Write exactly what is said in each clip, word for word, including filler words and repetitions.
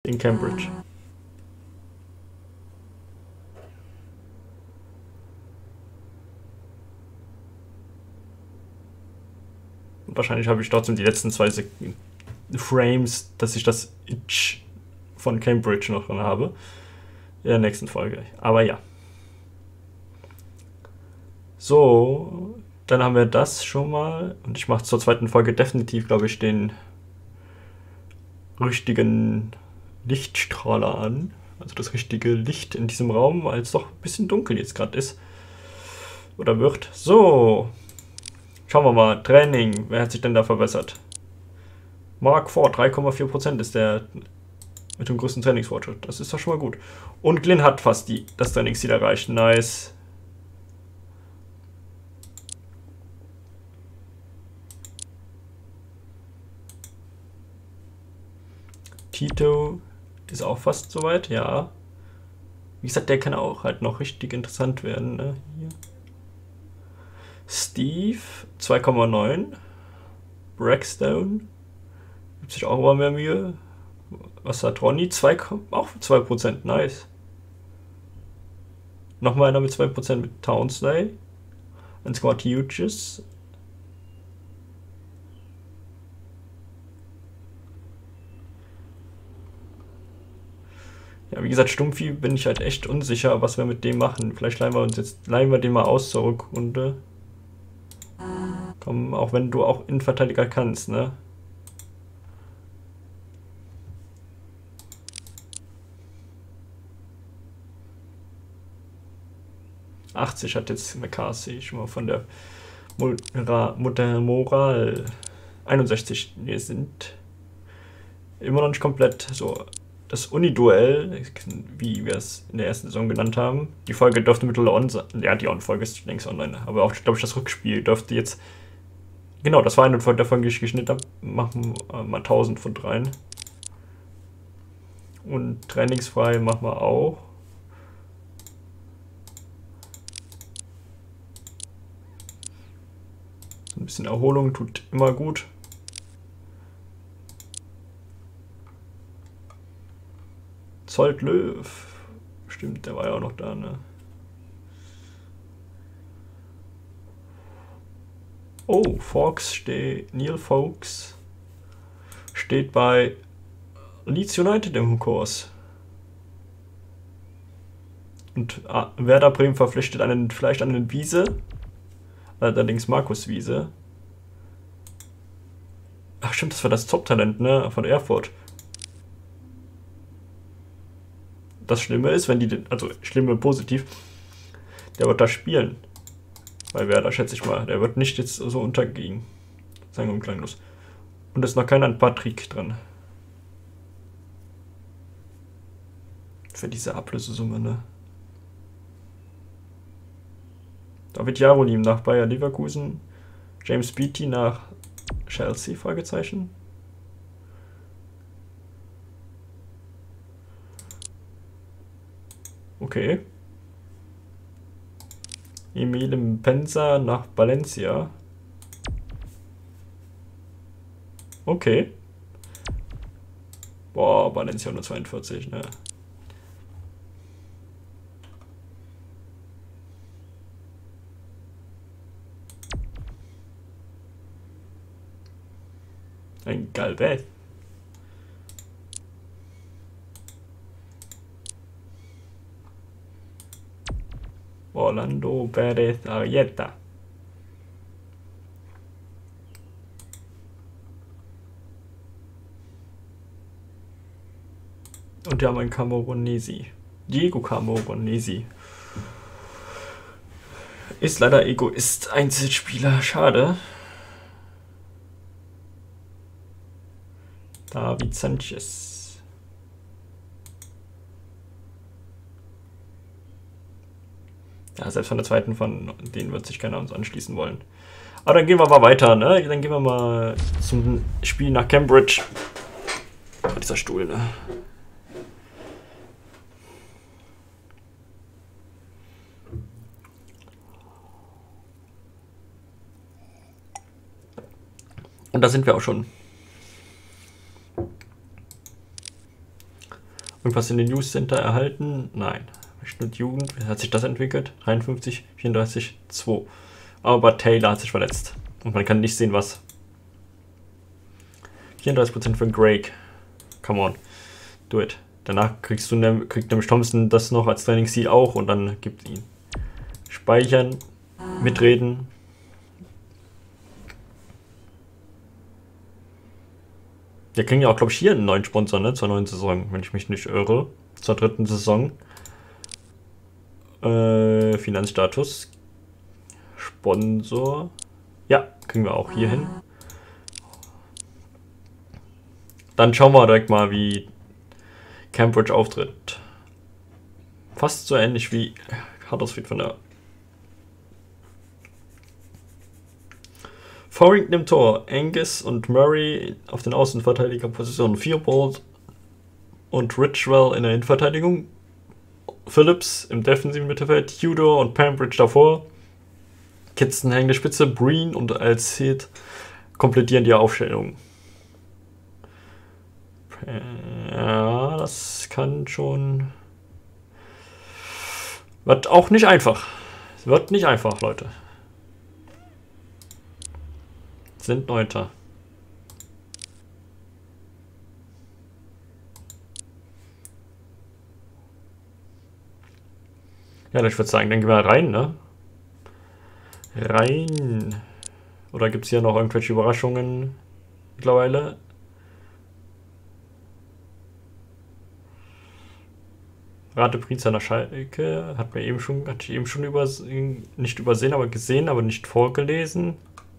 in Cambridge. Und wahrscheinlich habe ich trotzdem die letzten zwei Sek Frames, dass ich das Itch von Cambridge noch drin habe. In der nächsten Folge. Aber ja. So, dann haben wir das schon mal. Und ich mache zur zweiten Folge definitiv, glaube ich, den richtigen Lichtstrahler an. Also das richtige Licht in diesem Raum, weil es doch ein bisschen dunkel jetzt gerade ist. Oder wird. So. Schauen wir mal. Training. Wer hat sich denn da verbessert? Mark Ford, drei Komma vier Prozent ist der mit dem größten Trainingsfortschritt. Das ist doch schon mal gut. Und Glyn hat fast die, das Trainingsziel erreicht. Nice. Tito ist auch fast soweit, ja. Wie gesagt, der kann auch halt noch richtig interessant werden. Ne? Hier. Steve, zwei Komma neun. Brackstone, gibt sich auch immer mehr Mühe. Was hat Ronny? zwei, auch zwei Prozent, nice. Nochmal einer mit zwei Prozent mit Townsley. Ein Squad Hughes. Ja, wie gesagt, Stumpfi bin ich halt echt unsicher, was wir mit dem machen. Vielleicht leihen wir uns jetzt, leihen wir den mal aus zur Rückrunde. Komm, auch wenn du auch Innenverteidiger kannst, ne? achtzig hat jetzt McCarthy schon mal von der Mutter Moral. einundsechzig, wir sind immer noch nicht komplett so. Das Uni-Duell, wie wir es in der ersten Saison genannt haben, die Folge dürfte mittlerweile on sein. Ja, die On-Folge ist längst online. Aber auch, glaube ich, das Rückspiel dürfte jetzt. Genau, das war eine Folge, der Folge, die ich geschnitten habe. Machen wir mal tausend von rein. Und trainingsfrei machen wir auch. Ein bisschen Erholung tut immer gut. Zolt Löw. Stimmt, der war ja auch noch da, ne? Oh, Fox steht. Neil Fox steht bei Leeds United im Kurs. Und ah, Werder Bremen verpflichtet einen, vielleicht einen Wiese. Allerdings Markus Wiese. Ach stimmt, das war das Top-Talent, ne? Von Erfurt. Das Schlimme ist, wenn die, also schlimme positiv, der wird da spielen. Bei Werder, schätze ich mal. Der wird nicht jetzt so untergehen. Sagen wir klanglos. Und es ist noch keiner an Patrick dran. Für diese Ablösesumme, ne? David Jarolim nach Bayer Leverkusen. James Beattie nach Chelsea, Fragezeichen. Okay. Emile Mpenza nach Valencia. Okay. Boah, Valencia nur zweiundvierzig, ne? Ein Galvez. Orlando Perez Arieta. Und wir haben einen Camoronesi. Diego Camoronesi. Ist leider Egoist, Einzelspieler, schade. David Sanchez. Ja, selbst von der zweiten von denen wird sich keiner uns anschließen wollen. Aber dann gehen wir mal weiter, ne? Dann gehen wir mal zum Spiel nach Cambridge. Oh, dieser Stuhl, ne? Und da sind wir auch schon. Irgendwas in den News Center erhalten? Nein. Jugend, wie hat sich das entwickelt? dreiundfünfzig, vierunddreißig, zwei. Aber Taylor hat sich verletzt. Und man kann nicht sehen, was. vierunddreißig Prozent für Greg. Come on. Do it. Danach kriegst du ne, kriegt nämlich Thompson das noch als Trainingsziel auch und dann gibt ihn. Speichern, mitreden. Wir kriegen ja auch, glaube ich, hier einen neuen Sponsor, ne? Zur neuen Saison, wenn ich mich nicht irre. Zur dritten Saison. Äh, Finanzstatus. Sponsor. Ja, kriegen wir auch hier hin. Dann schauen wir direkt mal, wie Cambridge auftritt. Fast so ähnlich wie Huddersfield von der Farrington im Tor, Angus und Murray auf den Außenverteidigerpositionen, Fearbold und Richwell in der Innenverteidigung, Phillips im defensiven Mittelfeld, Tudor und Pembridge davor, Kitson hängende Spitze, Breen und Alcid komplettieren die Aufstellung. Ja, das kann schon... Wird auch nicht einfach. Es wird nicht einfach, Leute. Sind Neunter. Ja, ich würde sagen, dann gehen wir rein, ne? Rein. Oder gibt es hier noch irgendwelche Überraschungen mittlerweile? Radepriester nach Schalke. Hat mir eben schon, hatte ich eben schon übersehen, nicht übersehen, aber gesehen, aber nicht vorgelesen.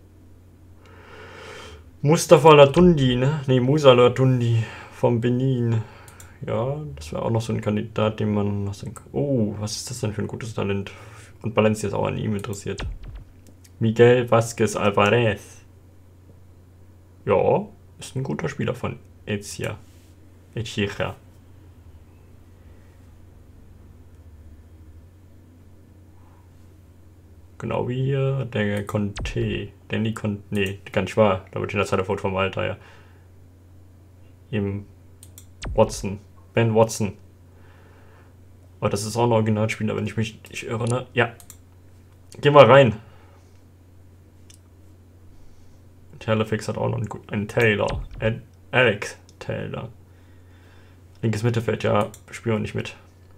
Mustafa Latundi, ne? Ne, Musa Latundi vom Benin. Ja, das wäre auch noch so ein Kandidat, den man noch sehen kann. Oh, was ist das denn für ein gutes Talent? Und Valencia ist auch an ihm interessiert. Miguel Vázquez Alvarez. Ja, ist ein guter Spieler von Ezia. Echira. Genau wie hier der Conte. Danny Conte. Nee, ganz nicht wahr. Da wird in der Zeit der vom Alter, ja. Im Watson. Ben Watson. Aber das ist auch ein Originalspieler, wenn ich mich nicht irre, ne? Ja. Geh mal rein. Halifax hat auch noch einen, einen Taylor. Ad, Alex Taylor. Linkes Mittelfeld, ja, spielen wir nicht mit.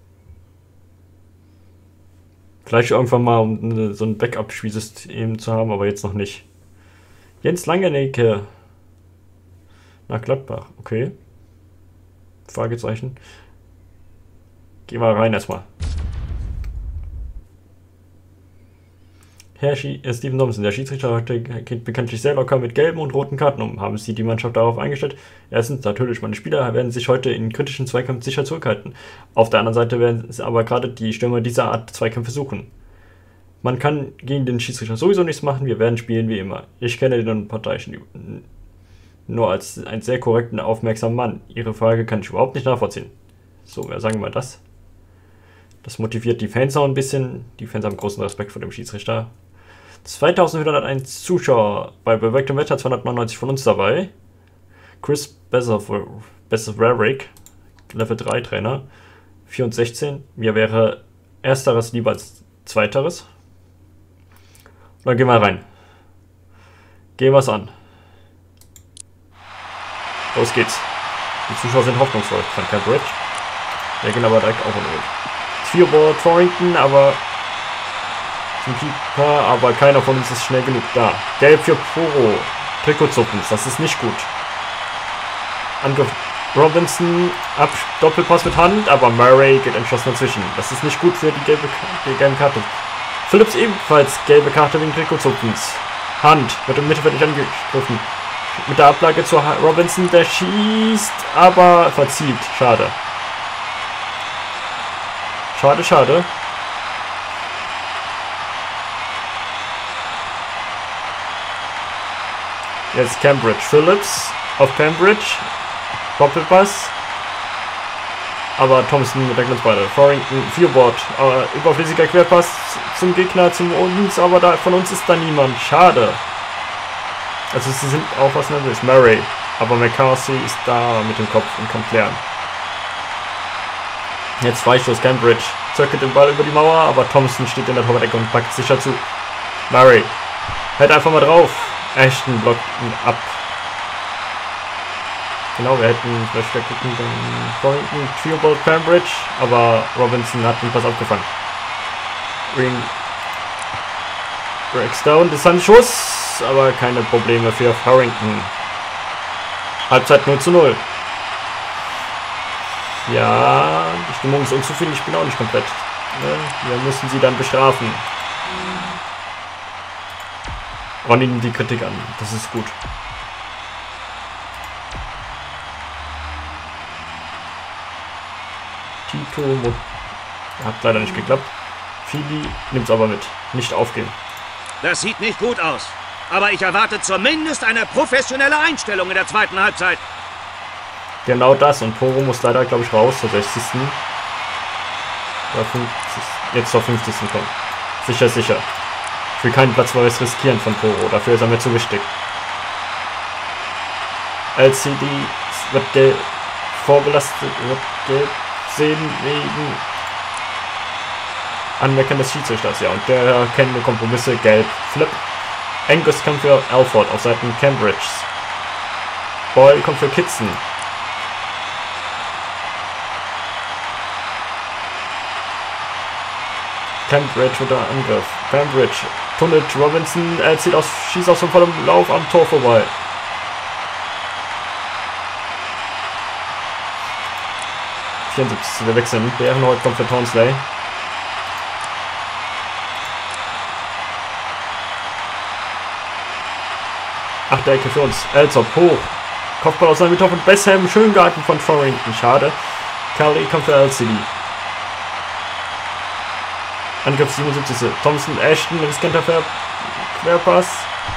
Vielleicht irgendwann mal, um so ein Backup-Spielsystem zu haben, aber jetzt noch nicht. Jens Langenecke. Nach Gladbach, okay. Fragezeichen. Geh mal rein erstmal. Herr Schi äh, Steven Thompson, der Schiedsrichter heute geht bekanntlich sehr locker mit gelben und roten Karten um. Haben Sie die Mannschaft darauf eingestellt? Erstens, natürlich, meine Spieler werden sich heute in kritischen Zweikämpfen sicher zurückhalten. Auf der anderen Seite werden es aber gerade die Stürmer dieser Art Zweikämpfe suchen. Man kann gegen den Schiedsrichter sowieso nichts machen, wir werden spielen wie immer. Ich kenne den Parteiischen nur als einen sehr korrekten, aufmerksamen Mann. Ihre Frage kann ich überhaupt nicht nachvollziehen. So, wer sagen wir das? Das motiviert die Fans auch ein bisschen. Die Fans haben großen Respekt vor dem Schiedsrichter. zweitausendvierhunderteins Zuschauer, bei bewölktem Wetter zweihundertneunundneunzig von uns dabei. Chris Besser-Rarick, Level drei Trainer, vier und sechzehn. Mir wäre ersteres lieber als zweiteres. Und dann gehen wir rein. Gehen wir es an. Los geht's. Die Zuschauer sind hoffnungsvoll von Cambridge. Wir gehen aber direkt auch in Rot. Fearboard Farrington, aber zum Keeper, aber keiner von uns ist schnell genug da. Gelb für Poro. Trikotzuppens, das ist nicht gut. Angriff Robinson, ab Doppelpass mit Hand, aber Murray geht entschlossen dazwischen. Das ist nicht gut für die gelbe, die gelbe Karte. Phillips ebenfalls gelbe Karte wegen Trikotzuppens. Hand wird im Mittelfeld nicht angegriffen. Mit der Ablage zu Robinson, der schießt, aber verzieht. Schade. Schade, schade. Jetzt Cambridge. Phillips auf Cambridge. Doppelpass. Aber Thompson mit der Glanzbeide. Farrington, Fearboard. Äh, überflüssiger Querpass zum Gegner, zum uns, aber da von uns ist da niemand. Schade. Also sie sind auch was nervös. Murray. Aber McCarthy ist da mit dem Kopf und kann klären. Jetzt Freistoß Cambridge. Zirkelt den Ball über die Mauer, aber Thompson steht in der Torwart-Ecke und packt sicher zu. Murray. Hält einfach mal drauf. Ashton blockt ihn ab. Genau, wir hätten vielleicht wieder gucken können. Trio Ball Cambridge, aber Robinson hat den Pass abgefangen. Ring. Breaks down, Distanzschuss, aber keine Probleme für Harrington. Halbzeit null zu null. Ja, die Stimmung ist unzufrieden, ich bin auch nicht komplett. Ne? Wir müssen sie dann bestrafen. Und ihnen die Kritik an, das ist gut. Tito hat leider nicht geklappt. Fili nimmt es aber mit. Nicht aufgeben. Das sieht nicht gut aus. Aber ich erwarte zumindest eine professionelle Einstellung in der zweiten Halbzeit. Genau das. Und Poro muss leider, glaube ich, raus zur sechzigsten Oder fünfzigsten Jetzt zur fünfzigsten kommen. Sicher, sicher. Ich will keinen Platz Neues riskieren von Poro. Dafür ist er mir zu wichtig. L C D wird gelb vorbelastet, wird gelb sehen wegen Anmerken des Schiedsrichters. Ja, und der kennt Kompromisse. Gelb. Flip. Angus kommt für Alford auf Seiten Cambridges. Boyle kommt für Kitson. Cambridge mit der Angriff. Cambridge tunnelt Robinson. Er zieht aus, schießt aus dem vollen Lauf am Tor vorbei. vierundsiebzig. Wir wechseln. Bärenhold kommt für Townsley. Achte Ecke für uns. Elsop hoch. Kopfball aus seinem Mittwoch von Besham. Schön gehalten von Farrington. Schade. Kelly kommt für L C D. Angriff siebenundsiebzig. Thompson, Ashton, riskanter Querpass.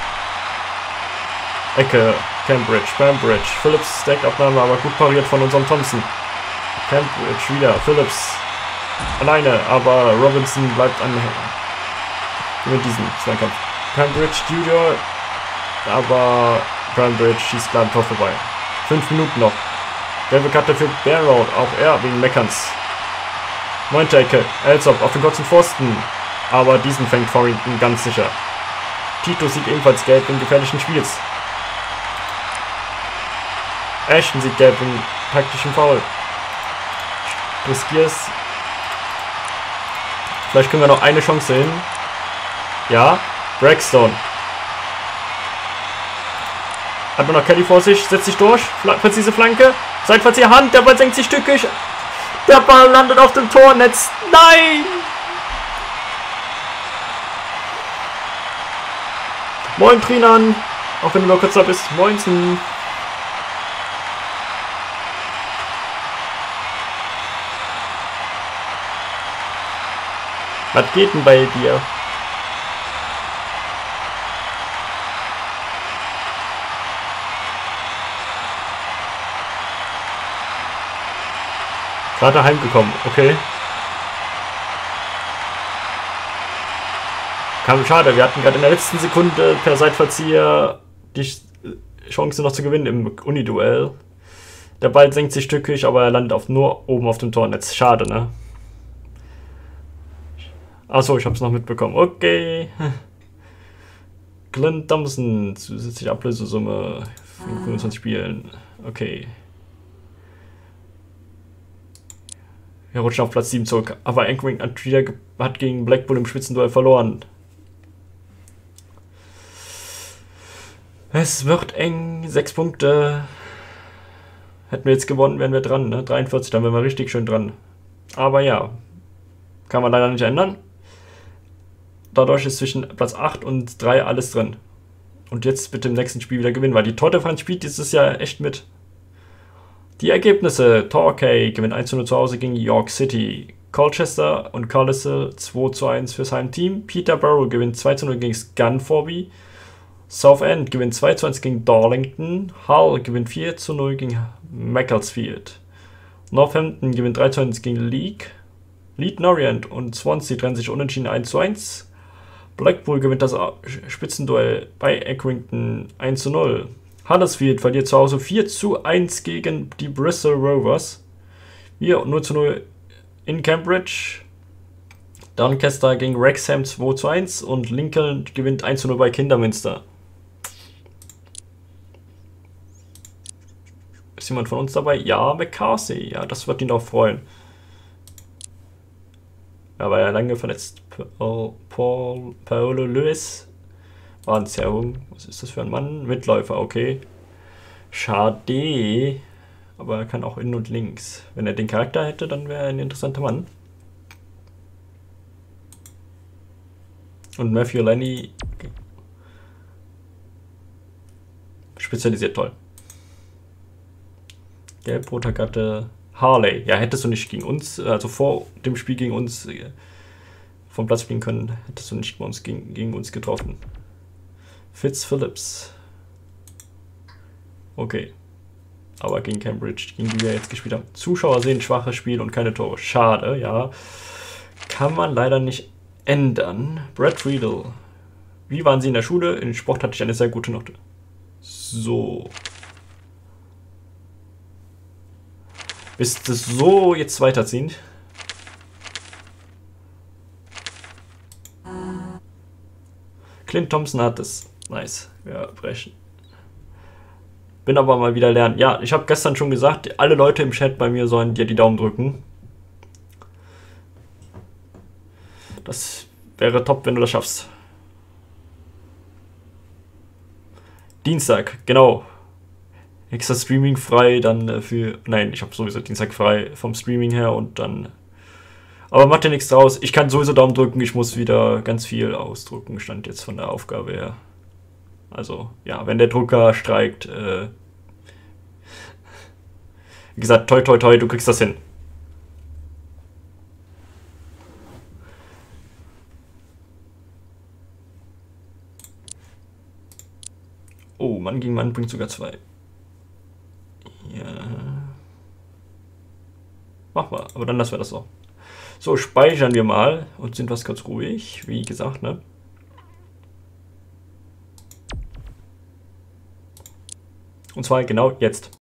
Ecke. Cambridge, Cambridge. Phillips, Stack-Abnahme, aber gut pariert von unserem Thompson. Cambridge wieder. Phillips. Alleine, aber Robinson bleibt an. Gewinnt diesen Zweikampf. Cambridge, Junior. Aber Cambridge schießt klar am Tor vorbei. Fünf Minuten noch. Gelbe Karte für Barrow, auch er wegen Meckerns. Neunte Ecke, Elsop auf den kurzen Pfosten. Aber diesen fängt Farrington ganz sicher. Tito sieht ebenfalls gelb im gefährlichen Spiels. Ashton sieht gelb im taktischen Foul. Riskier's. Vielleicht können wir noch eine Chance hin. Ja, Braxton. Hat man noch Kelly vor sich, setzt sich durch, Fla präzise Flanke, Seitverzieher Hand, der Ball senkt sich stückig, der Ball landet auf dem Tornetz, nein! Moin Trinan, auch wenn du nur kurz da bist, moinsen. Was geht denn bei dir? Gerade heimgekommen, okay. Kam schade, wir hatten gerade in der letzten Sekunde per Seitverzieher die Chance noch zu gewinnen im Uni-Duell. Der Ball senkt sich stückig, aber er landet auf, nur oben auf dem Tornetz. Schade, ne? Achso, ich hab's noch mitbekommen. Okay. Glenn Thompson, zusätzliche Ablösesumme von fünfundzwanzig Spielen. Okay. Wir rutschen auf Platz sieben zurück, aber Anchoring hat wieder hat gegen Blackpool im Spitzenduell verloren. Es wird eng, sechs Punkte. Hätten wir jetzt gewonnen, wären wir dran, ne? dreiundvierzig, dann wären wir richtig schön dran. Aber ja, kann man leider nicht ändern. Dadurch ist zwischen Platz acht und drei alles drin. Und jetzt bitte im nächsten Spiel wieder gewinnen, weil die Tottenham spielt dieses Jahr echt mit. Die Ergebnisse: Torquay gewinnt eins zu null zu Hause gegen York City. Colchester und Carlisle zwei zu eins fürs Heimteam. Peterborough gewinnt zwei zu null gegen Scunthorpe. Southend gewinnt zwei zu eins gegen Darlington. Hull gewinnt vier zu null gegen Macclesfield. Northampton gewinnt drei zu eins gegen League. Leyton Orient und Swansea trennen sich unentschieden eins zu eins. Blackpool gewinnt das Spitzenduell bei Accrington eins zu null. Huddersfield verliert zu Hause vier zu eins gegen die Bristol Rovers. Wir null zu null in Cambridge. Doncaster gegen Wrexham zwei zu eins und Lincoln gewinnt eins zu null bei Kidderminster. Ist jemand von uns dabei? Ja, McCarthy. Ja, das wird ihn auch freuen. Er war ja lange verletzt. Paul, Paul, Paolo Lewis war ein sehr jung. Was ist das für ein Mann? Mitläufer, okay. Schade. Aber er kann auch innen und links. Wenn er den Charakter hätte, dann wäre er ein interessanter Mann. Und Matthew Lenny spezialisiert, toll. Gelb-roter Gatte Harley. Ja, hättest du nicht gegen uns, also vor dem Spiel gegen uns vom Platz fliegen können, hättest du nicht bei uns gegen, gegen uns getroffen. Fitzphillips. Okay. Aber gegen Cambridge, gegen die wir jetzt gespielt haben. Zuschauer sehen schwaches Spiel und keine Tore. Schade, ja. Kann man leider nicht ändern. Brad Friedel. Wie waren Sie in der Schule? In Sport hatte ich eine sehr gute Note. So. Ist es so jetzt weiterziehen? Clint Thompson hat es. Nice. Wir brechen. Bin aber mal wieder lernen. Ja, ich habe gestern schon gesagt, alle Leute im Chat bei mir sollen dir die Daumen drücken. Das wäre top, wenn du das schaffst. Dienstag, genau. Extra Streaming frei, dann äh, für... Nein, ich habe sowieso Dienstag frei vom Streaming her und dann... Aber macht ja nichts draus. Ich kann sowieso Daumen drücken, ich muss wieder ganz viel ausdrucken, stand jetzt von der Aufgabe her. Also, ja, wenn der Drucker streikt, äh... wie gesagt, toi toi toi, du kriegst das hin. Oh, Mann gegen Mann bringt sogar zwei. Ja. Mach mal, aber dann lassen wir das so. So, speichern wir mal und sind was ganz ruhig, wie gesagt, ne? Und zwar genau jetzt.